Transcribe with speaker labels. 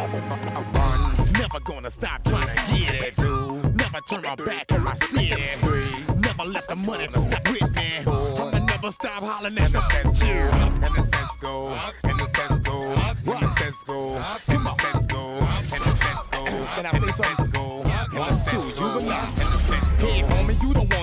Speaker 1: Never gonna stop trying to get it, dude. Never turn my back on my city. Never let the money stop with me. I'ma never stop hollering at the sense go. And the sense go. And the sense go. And the sense go. And the sense go. And the sense go. Can I say something? And the sense go. And the sense go. Hey, homie, you don't want